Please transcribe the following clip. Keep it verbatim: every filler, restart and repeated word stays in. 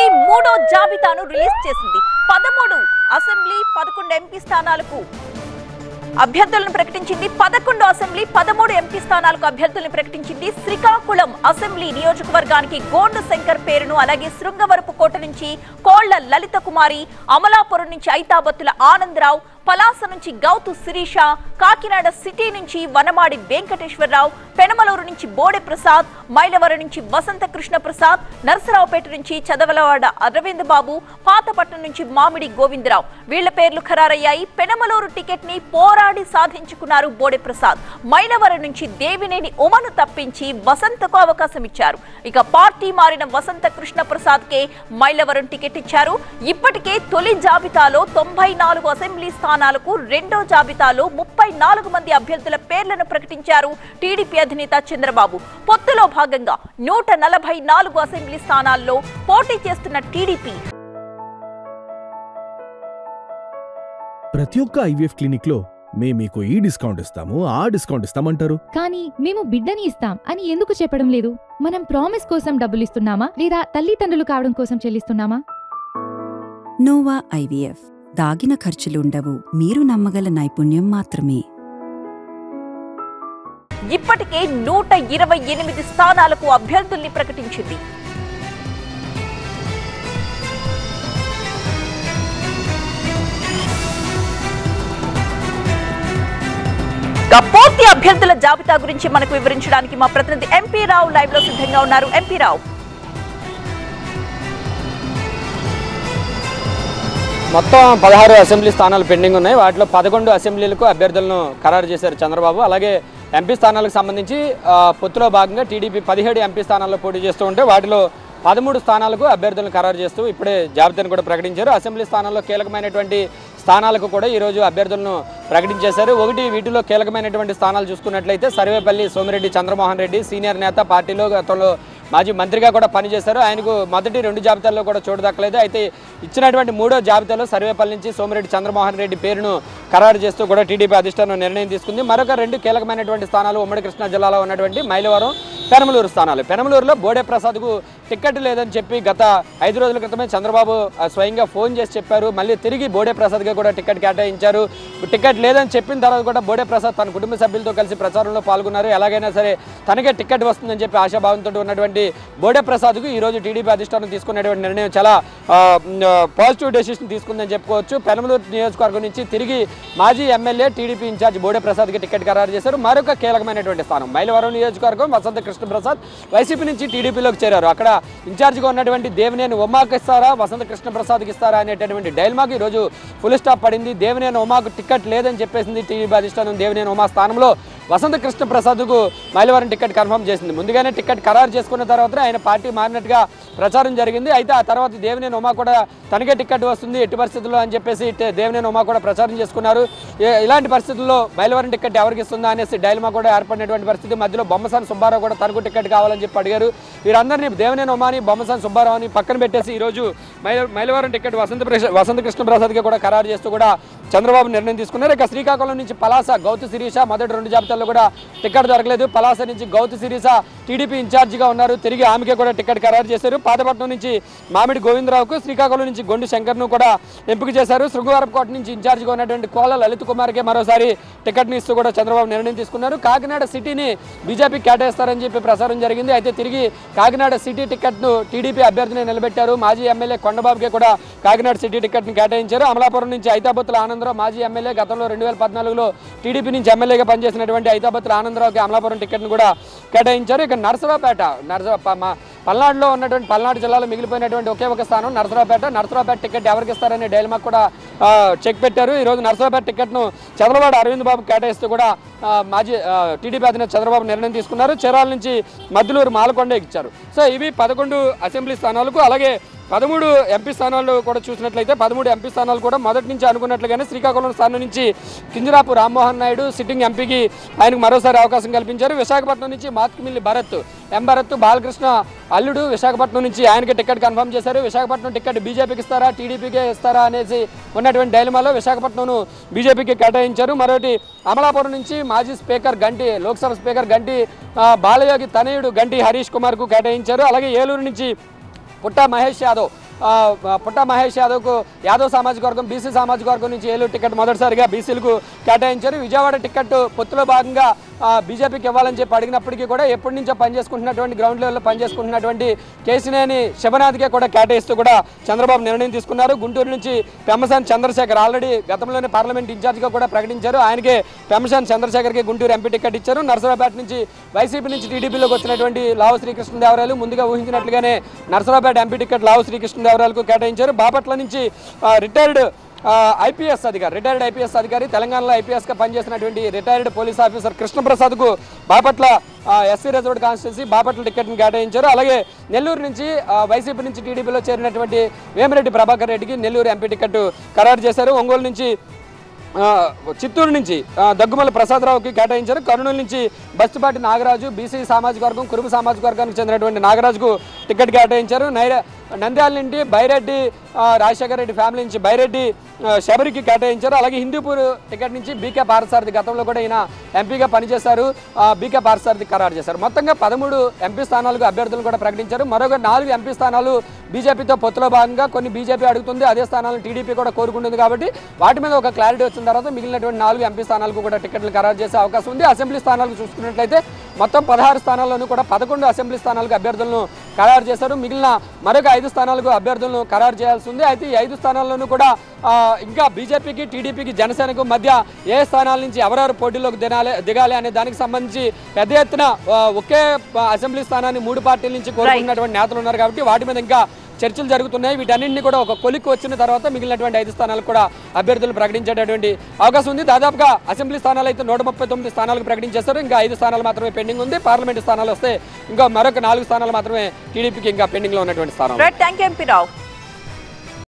మూడో జాబితాను రిలీజ్ చేసింది. పదమూడు అసెంబ్లీ పదకొండు ఎంపీ స్థానాలకు అభ్యర్థులను ప్రకటించింది. పదకొండు అసెంబ్లీ పదమూడు ఎంపీ స్థానాలకు అభ్యర్థులను ప్రకటించింది. శ్రీకాకుళం అసెంబ్లీ నియోజకవర్గానికి గోండు శంకర్ పేరును, అలాగే శృంగవరపు కోట నుంచి కోళ్ల లలిత కుమారి, అమలాపురం నుంచి ఐతాబత్తుల ఆనందరావు, పలాస నుంచి గౌతు శిరీష, కాకినాడ సిటీ నుంచి వనమాడి వెంకటేశ్వరరావు, పెనమలూరు నుంచి బోడే ప్రసాద్, మైలవరం నుంచి వసంత కృష్ణ ప్రసాద్, నరసరావుపేట నుంచి చదవలవాడ అరవింద్ బాబు, పాతపట్నం నుంచి మామిడి గోవిందరావు వీళ్ల పేర్లు ఖరారయ్యాయి. పెనమలూరు టికెట్ ని పోరాడి సాధించుకున్నారు బోడే ప్రసాద్. మైలవరం నుంచి దేవినేని ఉమను తప్పించి వసంతకు అవకాశం ఇచ్చారు. ఇక పార్టీ మారిన వసంత కృష్ణ ప్రసాద్ కే మైలవరం టికెట్ ఇచ్చారు. ఇప్పటికే తొలి జాబితాలో తొంభై నాలుగు అసెంబ్లీ స్థానాలకు, రెండో జాబితాలో ముప్పై నాలుగు మంది అభ్యర్థుల పేర్లను ప్రకటించారు టీడీపీ అధినేత చంద్రబాబు. పొత్తులో భాగంగా నూట నలభై నాలుగు అసెంబ్లీ స్థానాల్లో పోటీ చేస్తున్న టీడీపీ ప్రతి ఒక్క ఐవీఎఫ్ క్లినిక్ లో మేము మీకు ఈ డిస్కౌంట్ ఇస్తాము, ఆ డిస్కౌంట్ ఇస్తామంటారు. కానీ మేము బిడ్డని ఇస్తాం అని ఎందుకు చెప్పడం లేదు? మనం ప్రామిస్ కోసం డబ్బులు ఇస్తున్నామా, లేదా తల్లిదండ్రులు కావడం కోసం చెల్లిస్తున్నామా? నోవా ఐవీఎఫ్ దాగిన ఖర్చులుండవు, మీరు నమ్మగల నైపుణ్యం మాత్రమే. ఇప్పటికే నూట ఇరవై ఎనిమిది స్థానాలకు అభ్యర్థుల్ని ప్రకటించింది. పూర్తి అభ్యర్థుల జాబితా గురించి మనకు వివరించడానికి మా ప్రతినిధి ఎంపీ రావు లైవ్ లో సిద్ధంగా ఉన్నారు. ఎంపీ రావు, మొత్తం పదహారు అసెంబ్లీ స్థానాలు పెండింగ్ ఉన్నాయి. వాటిలో పదకొండు అసెంబ్లీలకు అభ్యర్థులను ఖరారు చేశారు చంద్రబాబు. అలాగే ఎంపీ స్థానాలకు సంబంధించి పొత్తులో భాగంగా టీడీపీ పదిహేడు ఎంపీ స్థానాల్లో పోటీ చేస్తూ ఉంటే వాటిలో పదమూడు స్థానాలకు అభ్యర్థులను ఖరారు చేస్తూ ఇప్పుడే జాబితాను కూడా ప్రకటించారు. అసెంబ్లీ స్థానాల్లో కీలకమైనటువంటి స్థానాలకు కూడా ఈరోజు అభ్యర్థులను ప్రకటించేశారు. ఒకటి వీటిలో కీలకమైనటువంటి స్థానాలు చూసుకున్నట్లయితే సర్వేపల్లి సోమిరెడ్డి చంద్రమోహన్ రెడ్డి సీనియర్ నేత, పార్టీలో గతంలో మాజీ మంత్రిగా కూడా పనిచేశారు. ఆయనకు మొదటి రెండు జాబితాల్లో కూడా చోటు దక్కలేదు. అయితే ఇచ్చినటువంటి మూడో జాబితాలో సర్వేపల్లి నుంచి సోమిరెడ్డి చంద్రమోహన్ రెడ్డి పేరును ఖరారు చేస్తూ కూడా టీడీపీ అధిష్టానం నిర్ణయం తీసుకుంది. మరొక రెండు కీలకమైనటువంటి స్థానాలు ఉమ్మడి కృష్ణా జిల్లాలో ఉన్నటువంటి మైలవరం, పెనమలూరు స్థానాలు. పెనమలూరులో బోడే ప్రసాద్కు టికెట్ లేదని చెప్పి గత ఐదు రోజుల క్రితమే చంద్రబాబు స్వయంగా ఫోన్ చేసి చెప్పారు. మళ్ళీ తిరిగి బోడే ప్రసాద్గా కూడా టికెట్ కేటాయించారు. టికెట్ లేదని చెప్పిన తర్వాత కూడా బోడే ప్రసాద్ తన కుటుంబ సభ్యులతో కలిసి ప్రచారంలో పాల్గొన్నారు. ఎలాగైనా సరే తనకే టికెట్ వస్తుందని చెప్పి ఆశాభావంతో ఉన్నటువంటి బోడే ప్రసాద్కు ఈరోజు టీడీపీ అధిష్టానం తీసుకున్నటువంటి నిర్ణయం చాలా పాజిటివ్ డెసిషన్ తీసుకుందని చెప్పుకోవచ్చు. పెనమలూరు నియోజకవర్గం నుంచి తిరిగి మాజీ ఎమ్మెల్యే టీడీపీ ఇన్ఛార్జ్ బోడే ప్రసాద్కి టికెట్ ఖరారు చేశారు. మరొక కీలకమైనటువంటి స్థానం మైలవరం నియోజకవర్గం వసంత కృష్ణ ప్రసాద్ వైసీపీ నుంచి టీడీపీలోకి చేరారు. అక్కడ ఇన్ఛార్జిగా ఉన్నటువంటి దేవినేని ఉమాకు ఇస్తారా, వసంత కృష్ణ ప్రసాద్కి ఇస్తారా అనేటటువంటి డైల్మాకు ఈరోజు ఫుల్ స్టాప్ పడింది. దేవినేని ఉమాకు టికెట్ లేదని చెప్పేసింది టీడీపీ అధిష్టానం. దేవినేని ఉమా స్థానంలో వసంత కృష్ణ ప్రసాద్కు మైలవరం టికెట్ కన్ఫర్మ్ చేసింది. ముందుగానే టికెట్ ఖరారు చేసుకున్న తర్వాత ఆయన పార్టీ మారినట్టుగా ప్రచారం జరిగింది. అయితే ఆ తర్వాత దేవినేని ఉమా కూడా తనకే టికెట్ వస్తుంది ఎట్టి పరిస్థితుల్లో అని చెప్పేసి దేవినేని ఉమా కూడా ప్రచారం చేసుకున్నారు. ఇలాంటి పరిస్థితుల్లో మైలవరం టికెట్ ఎవరికి ఇస్తుందా అనేసి డైలమా కూడా ఏర్పడినటువంటి పరిస్థితి. మధ్యలో బొమ్మసాని సుబ్బారావు కూడా తనకు టికెట్ కావాలని చెప్పి అడిగారు. వీరందరినీ దేవినేని ఉమాని, బొమ్మసాని సుబ్బారావుని పక్కన పెట్టేసి ఈరోజు మైల మైలవరం టికెట్ వసంత వసంత కృష్ణ ప్రసాద్కి కూడా ఖరారు చేస్తూ కూడా చంద్రబాబు నిర్ణయం తీసుకున్నారు. ఇక శ్రీకాకుళం నుంచి పలాస గౌతు శిరీష మొదటి రెండు జాబితాల్లో కూడా టికెట్ దొరకలేదు. పలాస నుంచి గౌతు శిరీష టీడీపీ ఇన్ఛార్జిగా ఉన్నారు. తిరిగి ఆమెకే కూడా టికెట్ ఖరారు చేశారు. పాతపట్నం నుంచి మామిడి గోవిందరావుకు, శ్రీకాకుళం నుంచి గొండు శంకర్ను కూడా ఎంపిక చేశారు. శృంగవరపుకోట నుంచి ఇన్ఛార్జిగా ఉన్నటువంటి కోళ్ల లలిత కుమార్కే మరోసారి టికెట్ని ఇస్తూ కూడా చంద్రబాబు నిర్ణయం తీసుకున్నారు. కాకినాడ సిటీని బీజేపీ కేటాయిస్తారని చెప్పి ప్రచారం జరిగింది. అయితే తిరిగి కాకినాడ సిటీ టికెట్ను టీడీపీ అభ్యర్థిని నిలబెట్టారు. మాజీ ఎమ్మెల్యే కొండబాబుకే కూడా కాకినాడ సిటీ టికెట్ని కేటాయించారు. అమలాపురం నుంచి ఐతాబత్తుల ఆనందరావు మాజీ ఎమ్మెల్యే, గతంలో రెండు వేల పద్నాలుగులో టీడీపీ నుంచి ఎమ్మెల్యేగా పనిచేసినటువంటి ఐతాబత్తుల ఆనందరావుకి అమలాపురం టికెట్ను కూడా కేటాయించారు. ఇక నరసరావుపేట నరసరా పల్నాడులో ఉన్నటువంటి పల్నాడు జిల్లాలో మిగిలిపోయినటువంటి ఒకే ఒక స్థానం నరసరావుపేట. నరసరావుపేట టికెట్ ఎవరికి ఇస్తారనే డైలమాకు కూడా చెక్ పెట్టారు. ఈరోజు నరసరావుపేట టికెట్ను చంద్రబాబు అరవింద్ బాబు కేటాయిస్తూ కూడా మాజీ టీడీపీ అధినేత చంద్రబాబు నిర్ణయం తీసుకున్నారు. చీరాల నుంచి మద్దులూరు మాలకొండ ఇచ్చారు. సో ఇవి పదకొండు అసెంబ్లీ స్థానాలకు. అలాగే పదమూడు ఎంపీ స్థానాల్లో కూడా చూసినట్లయితే పదమూడు ఎంపీ స్థానాలు కూడా మొదటి నుంచి అనుకున్నట్లుగానే శ్రీకాకుళం స్థానం నుంచి కింజరాపు రామ్మోహన్ నాయుడు సిట్టింగ్ ఎంపీకి ఆయనకు మరోసారి అవకాశం కల్పించారు. విశాఖపట్నం నుంచి మాత్కిమిల్లి భరత్ ఎం భరత్ బాలకృష్ణ అల్లుడు విశాఖపట్నం నుంచి ఆయనకి టికెట్ కన్ఫర్మ్ చేశారు. విశాఖపట్నం టికెట్ బీజేపీకి ఇస్తారా టీడీపీకే ఇస్తారా అనేసి ఉన్నటువంటి డైలమాలో విశాఖపట్నం బీజేపీకి కేటాయించారు. మరొకటి అమలాపురం నుంచి మాజీ స్పీకర్ గంటి లోక్సభ స్పీకర్ గంటి బాలయోగి తనయుడు గంటి హరీష్ కుమార్కు కేటాయించారు. అలాగే ఏలూరు నుంచి పుట్టా మహేష్ యాదవ్ పుట్ట మహేష్ యాదవ్కు యాదవ్ సామాజిక వర్గం బీసీ సామాజిక వర్గం నుంచి ఏలూరు టికెట్ మొదటిసారిగా బీసీలకు కేటాయించారు. విజయవాడ టికెట్ పొత్తులో భాగంగా బీజేపీకి ఇవ్వాలని చెప్పి అడిగినప్పటికీ కూడా ఎప్పటి నుంచో పనిచేసుకుంటున్నటువంటి గ్రౌండ్ లెవెల్లో పనిచేసుకుంటున్నటువంటి కేసినేని శివనాథ్కే కూడా కేటాయిస్తూ కూడా చంద్రబాబు నిర్ణయం తీసుకున్నారు. గుంటూరు నుంచి పెమ్మసాని చంద్రశేఖర్ ఆల్రెడీ గతంలోనే పార్లమెంట్ ఇన్ఛార్జిగా కూడా ప్రకటించారు. ఆయనకే పెమ్మసాని చంద్రశేఖర్కి గుంటూరు ఎంపీ టికెట్ ఇచ్చారు. నర్సరావుపేట నుంచి వైసీపీ నుంచి టీడీపీలోకి వచ్చినటువంటి లావు శ్రీకృష్ణదేవరాయలు ముందుగా ఊహించినట్లుగానే నర్సరావుపేట ఎంపీ టికెట్ లావు శ్రీకృష్ణదేవరాయలకు కేటాయించారు. బాపట్ల నుంచి రిటైర్డ్ ఐపీఎస్ అధికారి రిటైర్డ్ ఐపీఎస్ అధికారి తెలంగాణలో ఐపీఎస్గా పనిచేసినటువంటి రిటైర్డ్ పోలీస్ ఆఫీసర్ కృష్ణప్రసాద్కు Bapatla SC reserved constituency Bapatla టికెట్ని కేటాయించారు. అలాగే నెల్లూరు నుంచి వైసీపీ నుంచి టీడీపీలో చేరినటువంటి వేమిరెడ్డి ప్రభాకర్ రెడ్డికి నెల్లూరు ఎంపీ టికెట్ ఖరారు చేశారు. ఒంగోలు నుంచి చిత్తూరు నుంచి దగ్గుమల్ల ప్రసాదరావుకి కేటాయించారు. కర్నూలు నుంచి బస్తిపాటి నాగరాజు బీసీ సామాజిక వర్గం కురుబు సామాజిక వర్గానికి చెందినటువంటి నాగరాజుకు టికెట్ కేటాయించారు. నైరా నంద్యాల నుండి బైరెడ్డి రాజశేఖర రెడ్డి ఫ్యామిలీ నుంచి బైరెడ్డి శబరికి కేటాయించారు. అలాగే హిందూపూర్ టికెట్ నుంచి బీకే పారసారథి గతంలో కూడా ఈయన ఎంపీగా పనిచేశారు. బీకే పారసారథి ఖరారు చేశారు. మొత్తంగా పదమూడు ఎంపీ స్థానాలకు అభ్యర్థులు కూడా ప్రకటించారు. మరొక నాలుగు ఎంపీ స్థానాలు బీజేపీతో పొత్తులో భాగంగా కొన్ని బీజేపీ అడుగుతుంది, అదే స్థానాలను టీడీపీ కూడా కోరుకుంటుంది. కాబట్టి వాటి మీద ఒక క్లారిటీ వచ్చిన తర్వాత మిగిలినటువంటి నాలుగు ఎంపీ స్థానాలకు కూడా టికెట్లు ఖరారు చేసే అవకాశం ఉంది. అసెంబ్లీ స్థానాలకు చూసుకున్నట్లయితే మొత్తం పదహారు స్థానాల్లోనూ కూడా పదకొండు అసెంబ్లీ స్థానాలకు అభ్యర్థులను ఖరారు చేశారు. మిగిలిన మరొక ఐదు స్థానాలకు అభ్యర్థులను ఖరారు చేయాల్సి ఉంది. అయితే ఈ ఐదు స్థానాల్లోనూ కూడా ఇంకా బీజేపీకి టీడీపీకి జనసేనకు మధ్య ఏ స్థానాల నుంచి ఎవరెవరు పోటీలోకి దిగాలి దిగాలి అనే దానికి సంబంధించి పెద్ద ఎత్తున ఒకే అసెంబ్లీ స్థానాన్ని మూడు పార్టీల నుంచి కోరుకున్నటువంటి నేతలు ఉన్నారు. కాబట్టి వాటి మీద ఇంకా చర్చలు జరుగుతున్నాయి. వీటన్నింటినీ కూడా ఒక కొలిక్కి వచ్చిన తర్వాత మిగిలినటువంటి ఐదు స్థానాలకు కూడా అభ్యర్థులు ప్రకటించేటటువంటి అవకాశం ఉంది. దాదాపుగా అసెంబ్లీ స్థానాలు అయితే నూట ముప్పై తొమ్మిది స్థానాలకు ప్రకటించేస్తారు. ఇంకా ఐదు స్థానాలు మాత్రమే పెండింగ్ ఉంది. పార్లమెంటు స్థానాలు వస్తే ఇంకా మరొక నాలుగు స్థానాలు మాత్రమే టీడీపీకి ఇంకా పెండింగ్ లో ఉన్నటువంటి స్థానం. Thank you MP Rao.